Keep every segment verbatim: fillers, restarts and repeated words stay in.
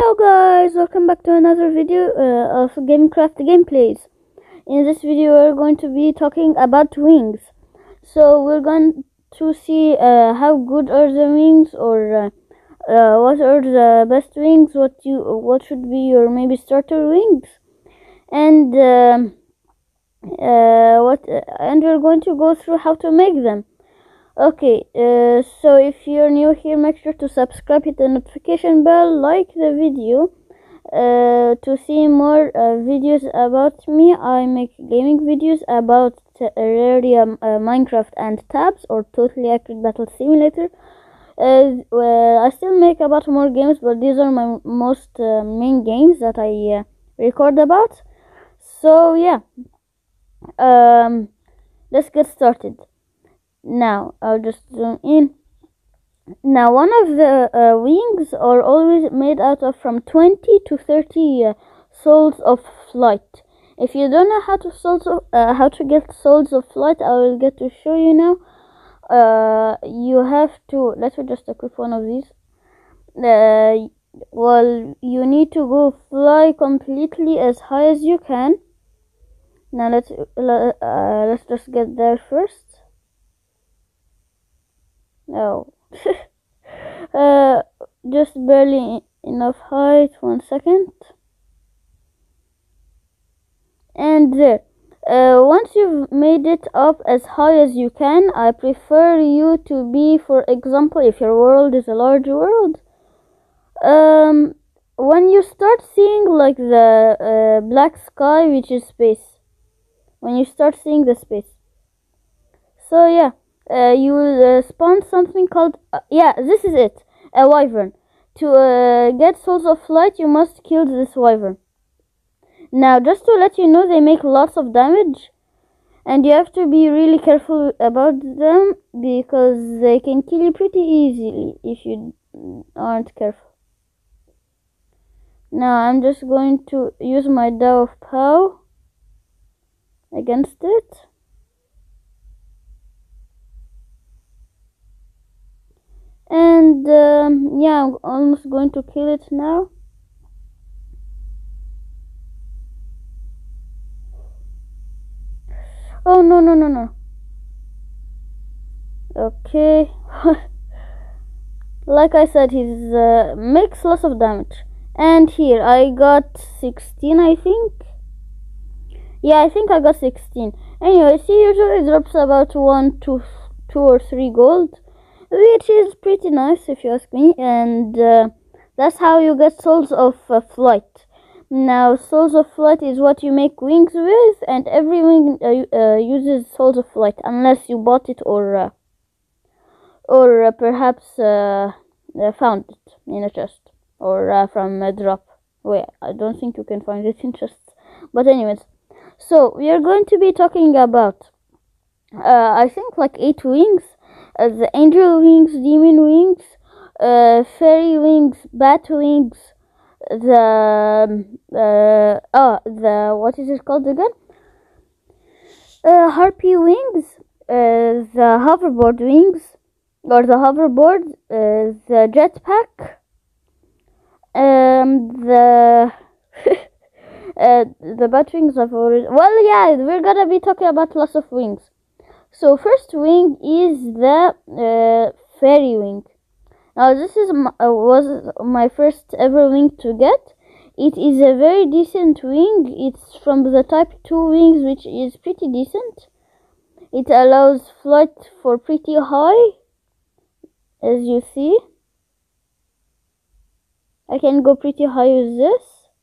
Hello guys, welcome back to another video uh, of Gamecraft gameplays. In this video we're going to be talking about wings. So we're going to see uh, how good are the wings, or uh, uh, what are the best wings, what you what should be your maybe starter wings, and um, uh, what uh, and we're going to go through how to make them. Okay, uh, so if you're new here, make sure to subscribe, hit the notification bell, like the video. Uh, to see more uh, videos about me, I make gaming videos about Terraria, uh, Minecraft and Tabs, or Totally Accurate Battle Simulator. Uh, well, I still make about more games, but these are my most uh, main games that I uh, record about. So yeah, um, let's get started. Now I'll just zoom in. Now one of the uh, wings are always made out of from twenty to thirty uh, souls of flight. If you don't know how to souls of, uh, how to get souls of flight, I will get to show you now. Uh, you have to, let's just equip one of these. Uh, well, you need to go fly completely as high as you can. Now let's uh, let's just get there first. No. uh, just barely enough height. One second. And there. Uh, once you've made it up as high as you can, I prefer you to be, for example, if your world is a large world, um, when you start seeing like the uh, black sky, which is space, when you start seeing the space. So yeah. Uh, you will uh, spawn something called uh, yeah this is it, a wyvern. To uh, get souls of flight, you must kill this wyvern. Now just to let you know, they make lots of damage and you have to be really careful about them, because they can kill you pretty easily if you aren't careful. Now I'm just going to use my Dao of Pow against it. And um, yeah, I'm almost going to kill it now. Oh no no no no. Okay. Like I said, he uh, makes lots of damage. And here I got sixteen, I think. Yeah, I think I got sixteen. Anyway, see, usually drops about one to two or three gold, which is pretty nice if you ask me. And uh, that's how you get souls of uh, flight. Now souls of flight is what you make wings with, and every wing uh, uh, uses souls of flight, unless you bought it or uh, or uh, perhaps uh, uh, found it in a chest, or uh, from a drop. Wait, I don't think you can find it in chests, but anyways. So we are going to be talking about uh, I think like eight wings. Uh, the angel wings, demon wings, uh, fairy wings, bat wings, the uh, oh the what is it called again? Uh, harpy wings, uh, the hoverboard wings, or the hoverboard, uh, the jetpack, um, the uh, the bat wings I've already. Well, yeah, we're gonna be talking about lots of wings. So first wing is the uh, fairy wing. Now this is my, uh, was my first ever wing to get. It is a very decent wing. It's from the type two wings, which is pretty decent. It allows flight for pretty high, as you see. I can go pretty high with this.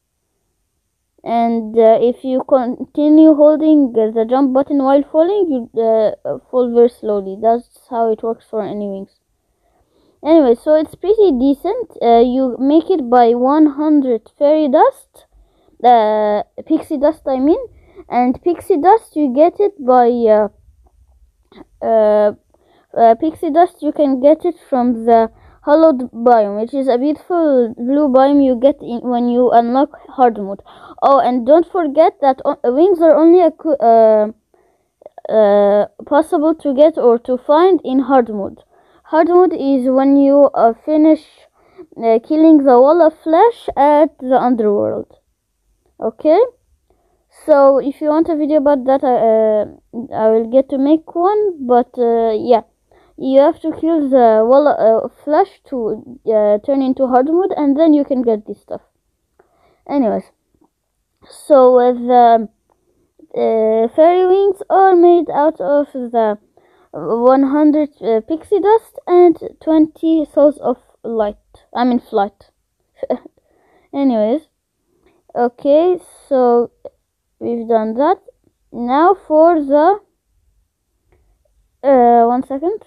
And uh, if you continue holding uh, the jump button while falling, you uh, fall very slowly. That's how it works for any wings. Anyway, so it's pretty decent. Uh, you make it by one hundred fairy dust, uh, pixie dust I mean, and pixie dust you get it by uh, uh, uh, pixie dust you can get it from the hollowed biome, which is a beautiful blue biome you get in when you unlock hard mode. Oh, and don't forget that uh, wings are only a, uh, uh, possible to get or to find in hard mode. Hard mode is when you uh, finish uh, killing the wall of flesh at the underworld. Okay, so if you want a video about that, I, uh, I will get to make one, but uh, yeah, you have to kill the wall of uh, flesh to uh, turn into hard mode, and then you can get this stuff. Anyways, so uh, the uh, fairy wings are made out of the one hundred uh, pixie dust and twenty souls of light. I mean flight. Anyways, okay, so we've done that. Now for the uh, one second.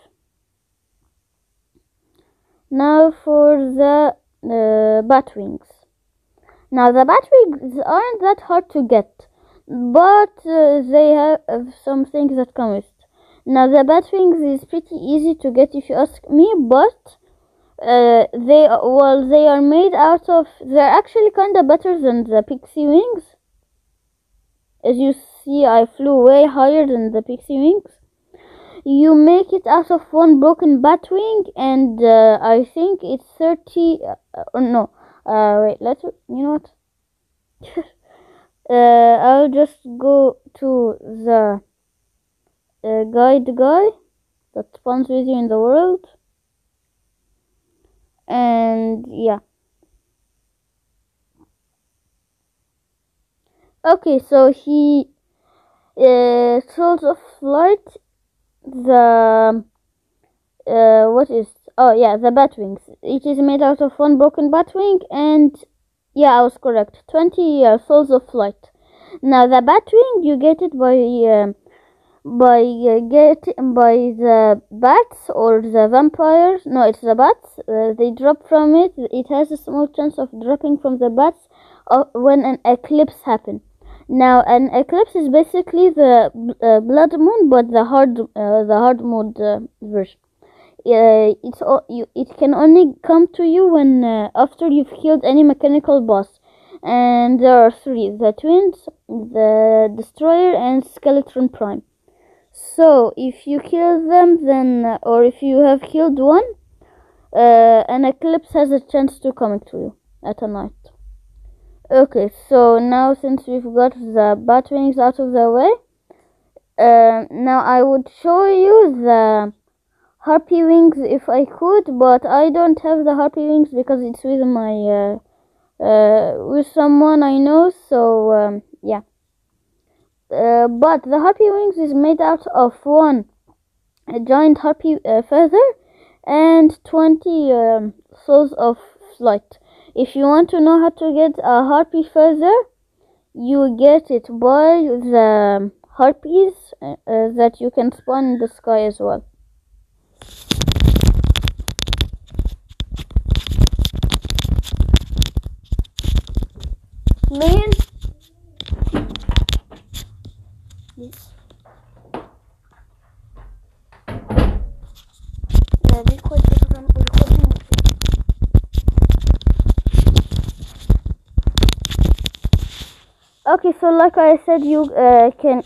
Now for the uh, bat wings. Now the bat wings aren't that hard to get, but uh, they have uh, some things that come with it. Now the bat wings is pretty easy to get if you ask me, but uh, they well they are made out of they're actually kinda better than the pixie wings. As you see, I flew way higher than the pixie wings. You make it out of one broken bat wing, and uh, I think it's thirty. Uh, or no, uh, wait. Let's. You know what? uh, I'll just go to the uh, guide guy that spawns with you in the world, and yeah. Okay, so he uh, souls of flight. The uh, what is oh yeah the bat wings. It is made out of one broken bat wing, and yeah, I was correct. Twenty uh, souls of flight. Now the bat wing, you get it by uh, by uh, get by the bats or the vampires. No, it's the bats. Uh, they drop from it. It has a small chance of dropping from the bats uh, when an eclipse happens. Now, an eclipse is basically the uh, blood moon, but the hard, uh, the hard mode uh, version. Uh, it's o you, it can only come to you when uh, after you've killed any mechanical boss, and there are three: the twins, the destroyer, and Skeleton Prime. So, if you kill them, then uh, or if you have killed one, uh, an eclipse has a chance to come to you at a night. Okay, so now since we've got the bat wings out of the way, uh, now I would show you the harpy wings if I could, but I don't have the harpy wings because it's with my uh, uh, with someone I know. So um, yeah, uh, but the harpy wings is made out of one a giant harpy uh, feather and twenty um, souls of flight. If you want to know how to get a harpy feather, you get it by the harpies uh, uh, that you can spawn in the sky as well. Man, yes. Yeah, be quick because I'm recording. Okay, so like I said, you uh, can.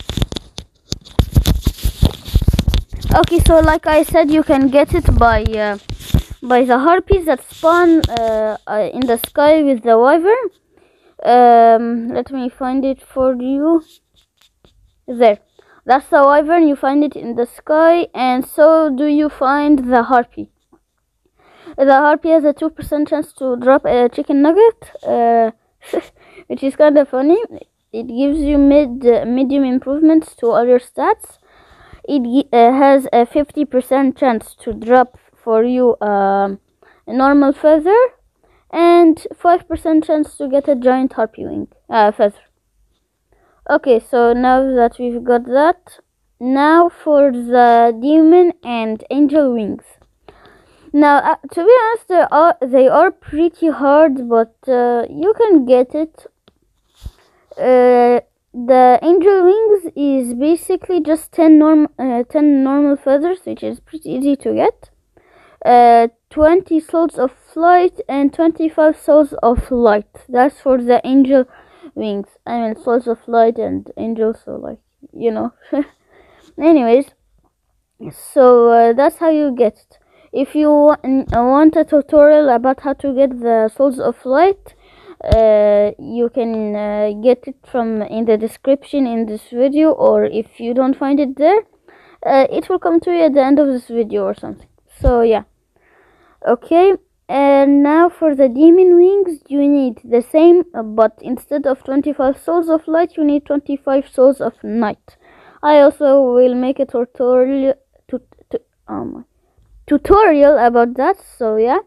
Okay, so like I said, you can get it by uh, by the harpies that spawn uh, uh, in the sky with the wyvern. Um, let me find it for you. There, that's the wyvern. You find it in the sky, and so do you find the harpy. The harpy has a two percent chance to drop a chicken nugget. Uh, which is kind of funny. It gives you mid uh, medium improvements to all your stats. It uh, has a fifty percent chance to drop for you uh, a normal feather, and five percent chance to get a giant harpy wing uh, feather. Okay, so now that we've got that, now for the demon and angel wings. Now, uh, to be honest, they are, they are pretty hard, but uh, you can get it. Uh, the angel wings is basically just ten, norm uh, ten normal feathers, which is pretty easy to get. Uh, twenty souls of flight and twenty-five souls of light. That's for the angel wings. I mean, souls of light and angels, so like, you know. Anyways, so uh, that's how you get it. If you want a tutorial about how to get the souls of light, uh, you can uh, get it from in the description in this video, or if you don't find it there, uh, it will come to you at the end of this video or something. So yeah, okay. And now for the demon wings, you need the same, but instead of twenty-five souls of light, you need twenty-five souls of night. I also will make a tutorial to, to um tutorial about that, so yeah.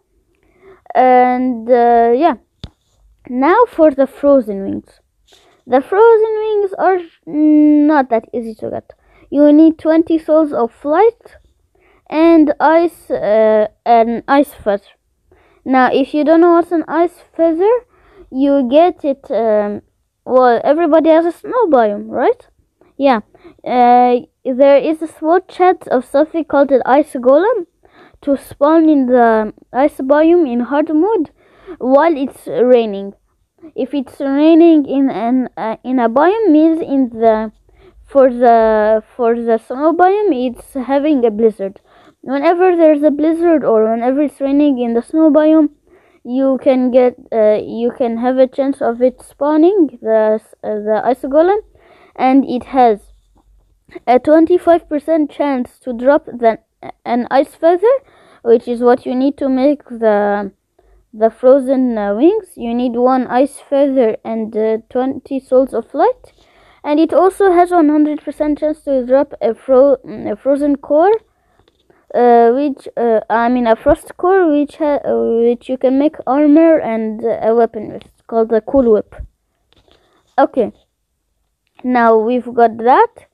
And uh, yeah, now for the frozen wings. The frozen wings are not that easy to get. You need twenty souls of light and ice uh, an ice feather. Now if you don't know what's an ice feather, you get it um, well, everybody has a snow biome, right? Yeah, uh, there is a small chance of something called an ice golem to spawn in the ice biome in hard mode while it's raining. If it's raining in an uh, in a biome, means in the for the for the snow biome it's having a blizzard. Whenever there's a blizzard or whenever it's raining in the snow biome, you can get uh, you can have a chance of it spawning the uh, the ice golem, and it has a twenty-five percent chance to drop the an ice feather, which is what you need to make the the frozen uh, wings. You need one ice feather and uh, twenty souls of light, and it also has one hundred percent chance to drop a, fro a frozen core, uh, which uh, I mean a frost core, which ha uh, which you can make armor and uh, a weapon with, called the cool whip. Okay, now we've got that.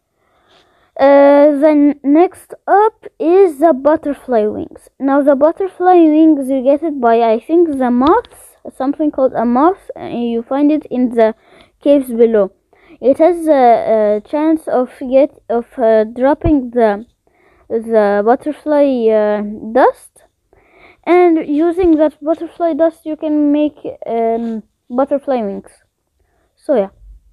Uh, then next up is the butterfly wings. Now the butterfly wings, you get it by, I think, the moths, something called a moth, and you find it in the caves below. It has a, a chance of get of uh, dropping the the butterfly uh, dust, and using that butterfly dust you can make um, butterfly wings. So yeah.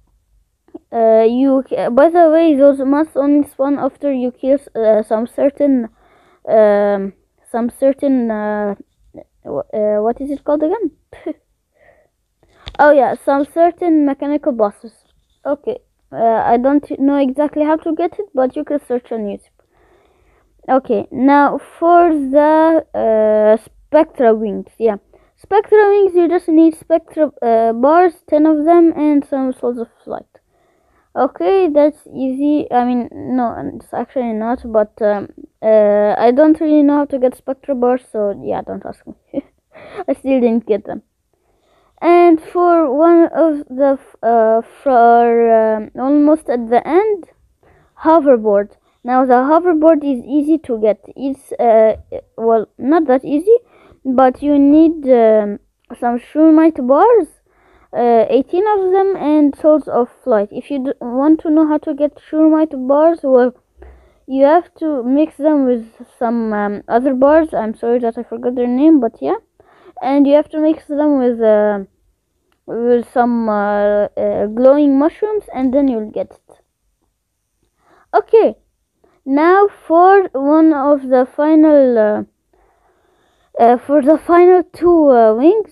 Uh, you by the way, those must only spawn after you kill uh, some certain um, some certain uh, uh, what is it called again? Oh yeah, some certain mechanical bosses. Okay, uh, I don't know exactly how to get it, but you can search on YouTube. Okay, now for the uh, spectra wings. Yeah, spectra wings, you just need spectra uh, bars, ten of them, and some souls of light. Okay, that's easy. I mean, no, it's actually not, but um, uh, I don't really know how to get spectra bars, so yeah, don't ask me. I still didn't get them. And for one of the, uh, for um, almost at the end, hoverboard. Now the hoverboard is easy to get. It's, uh, well, not that easy, but you need um, some shroomite bars, Uh, eighteen of them, and souls of light. If you d want to know how to get shroomite bars, well, you have to mix them with some um, other bars. I'm sorry that I forgot their name, but yeah, and you have to mix them with uh, with some uh, uh, glowing mushrooms, and then you'll get it. Okay, now for one of the final uh, uh, for the final two uh, wings.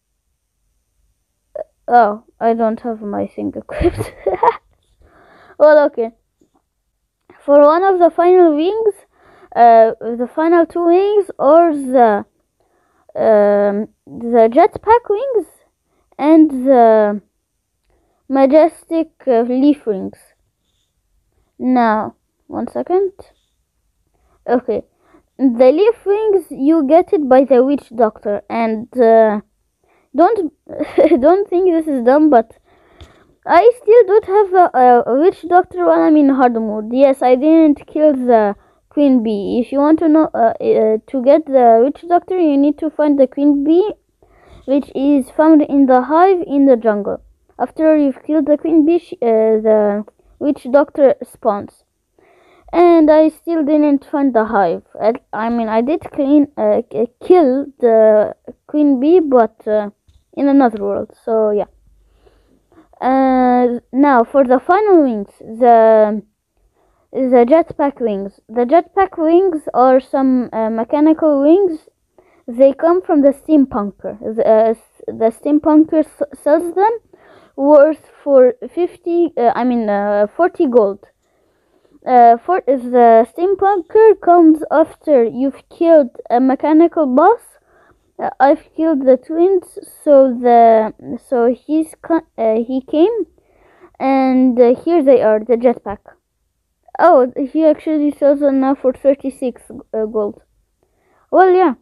Oh, I don't have my thing equipped. Well, okay. For one of the final wings, uh, the final two wings, or the um, the jetpack wings and the majestic uh, leaf wings. Now, one second. Okay, the leaf wings, you get it by the witch doctor, and uh, Don't don't think this is dumb, but I still don't have a, a witch doctor while I'm in hard mode. Yes, I didn't kill the queen bee. If you want to know uh, uh, to get the witch doctor, you need to find the queen bee, which is found in the hive in the jungle. After you've killed the queen bee, she, uh, the witch doctor spawns. And I still didn't find the hive. I, I mean, I did clean uh, kill the queen bee, but uh, in another world. So yeah. Uh, now for the final wings, the the jetpack wings. The jetpack wings are some uh, mechanical wings. They come from the steampunker. The, uh, the steampunker s- sells them, worth for fifty. Uh, I mean, uh, forty gold. Uh, for the steampunker comes after you've killed a mechanical boss. Uh, I've killed the twins, so the so he's uh, he came, and uh, here they are, the jetpack. Oh, he actually sells them now for thirty-six uh, gold. Well, yeah.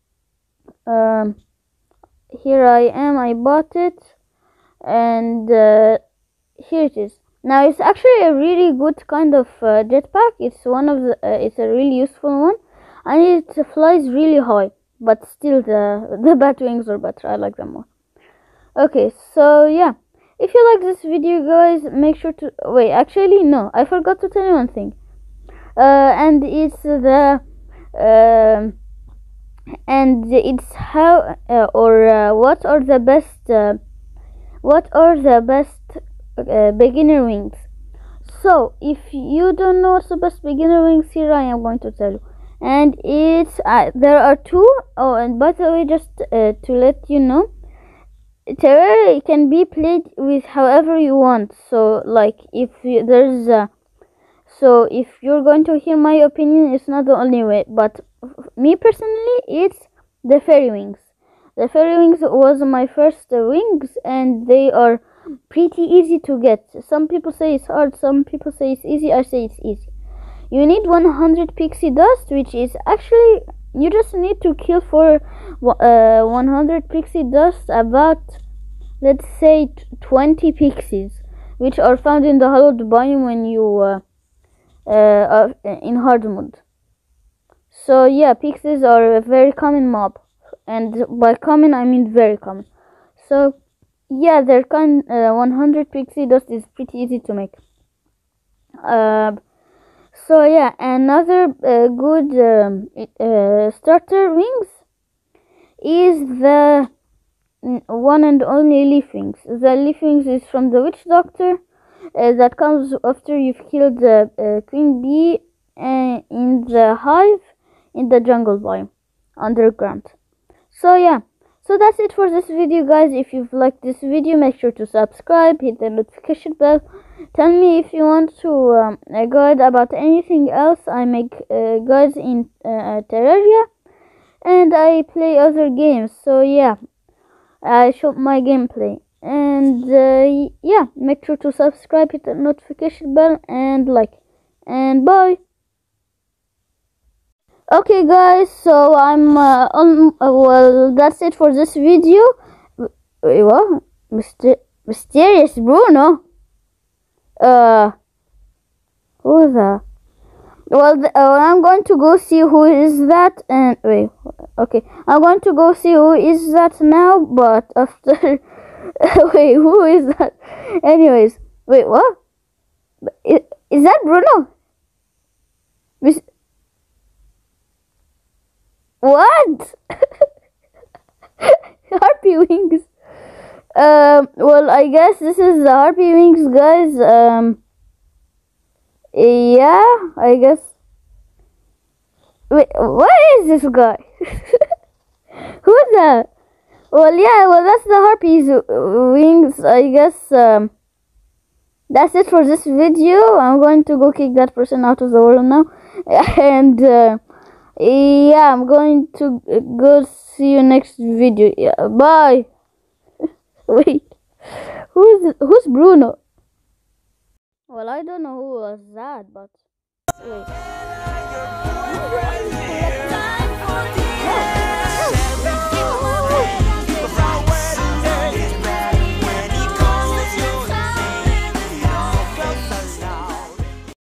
Um, here I am. I bought it, and uh, here it is. Now it's actually a really good kind of uh, jetpack. It's one of the. Uh, it's a really useful one, and it flies really high. But still, the the bat wings are better. I like them more. Okay, so yeah. If you like this video, guys, make sure to wait. Actually, no, I forgot to tell you one thing. Uh, and it's the um, and it's how uh, or uh, what are the best uh, what are the best uh, beginner wings. So if you don't know what's the best beginner wings, here I am going to tell you. And it's uh, there are two. Oh, and by the way, just uh, to let you know, Terraria can be played with however you want. So like if you, there's uh, so if you're going to hear my opinion, it's not the only way, but me personally, it's the fairy wings. The fairy wings was my first uh, wings, and they are pretty easy to get. Some people say it's hard, some people say it's easy. I say it's easy. You need one hundred pixie dust, which is actually, you just need to kill for uh, one hundred pixie dust about, let's say, twenty pixies, which are found in the hollowed biome when you uh, uh, uh, in hard mode. So yeah, pixies are a very common mob, and by common I mean very common. So yeah, their kind uh, one hundred pixie dust is pretty easy to make. Uh, so yeah, another uh, good um, uh, starter wings is the one and only leaf wings. The leaf wings is from the witch doctor. Uh, that comes after you've killed the uh, queen bee uh, in the hive in the jungle biome underground. So yeah, so that's it for this video, guys. If you've liked this video, make sure to subscribe, hit the notification bell. Tell me if you want to um, a guide about anything else. I make uh, guides in uh, Terraria, and I play other games. So yeah, I show my gameplay. And uh, yeah, make sure to subscribe, hit the notification bell, and like. And bye. Okay, guys, so I'm uh, on. Uh, well, that's it for this video. Wait, what? Myster- Mysterious Bruno? Uh, who is that? Well, th- uh, I'm going to go see who is that. And wait, okay, I'm going to go see who is that now. But after. Wait, who is that? Anyways, wait, what? Is, is that Bruno? Mis- what? Harpy wings. Um, well, I guess this is the harpy wings, guys. Um, yeah, I guess. Wait, what is this guy? Who's that? Well, yeah, well, that's the harpy's wings, I guess. Um, that's it for this video. I'm going to go kick that person out of the world now. And, uh, yeah, I'm going to go see you next video. Yeah, bye. Wait, who's, who's Bruno? Well, I don't know who was that, but wait.